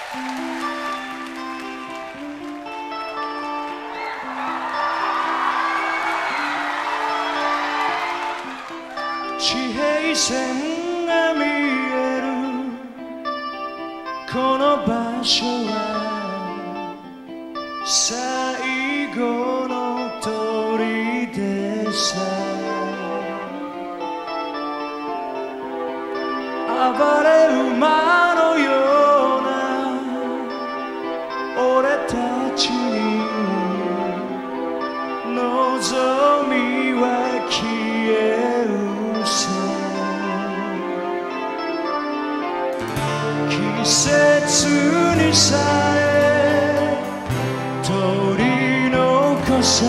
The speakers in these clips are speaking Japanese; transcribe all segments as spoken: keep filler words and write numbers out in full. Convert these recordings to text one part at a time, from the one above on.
地平線が見えるこの場所は最後の砦さ。暴れ馬のような俺たちに望みは消えるさ。季節にさえ取り残さ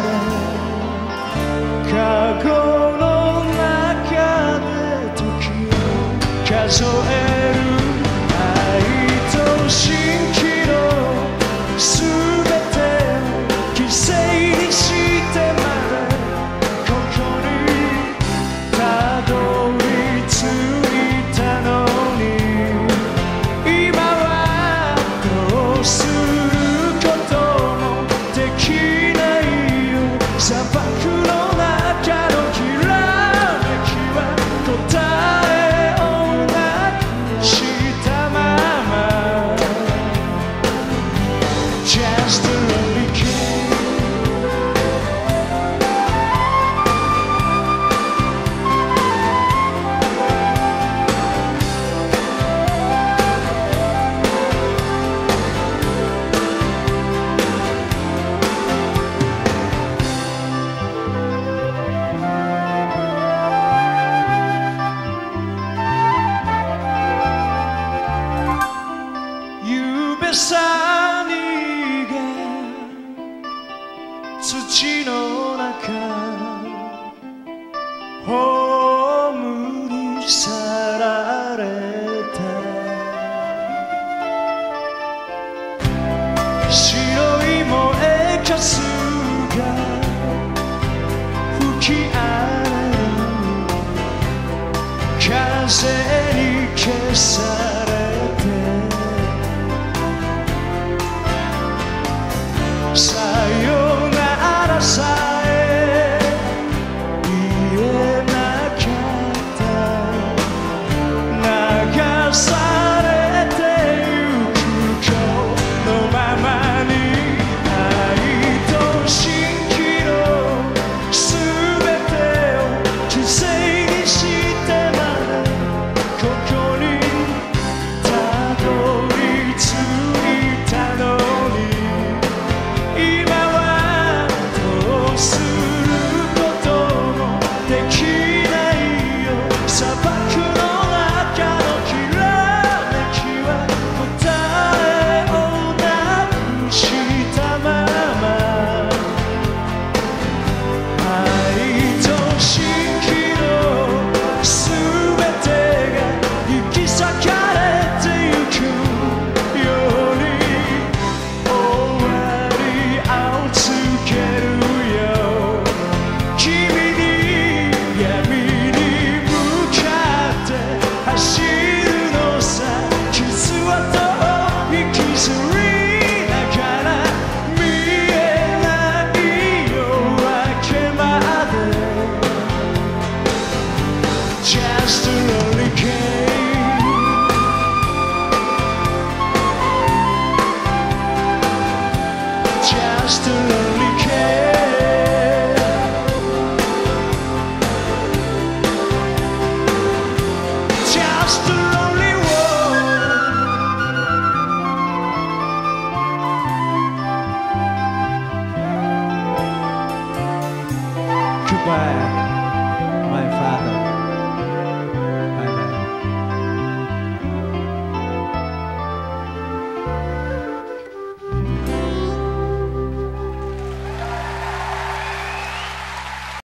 れカゴの中で時を数える愛と蜃気楼すべてを犠牲にしてまでここにたどり着いたのに今はどうすることもできないよ。砂漠の中のきらめきは答えをなくしたまま Just a lonely kingゆうべさにが土の中葬り去られた。白い燃えかすが吹き荒れる風に消されてさよならさえ言えなかった流されてゆくこのままに愛と蜃気楼すべてを犠牲にしてまでここにたどり着いたのに今はどうすることもできないよ。砂漠の中のきらめきは答えをなくしたまま愛と蜃気楼すべてが引き裂かれてゆくように終わりをつけるよ。君に闇に向かって走るのさ。傷跡を引きずりながら見えない夜明けまで Just a lonely king Just a lonely king Just a lonely one Goodbye, my father.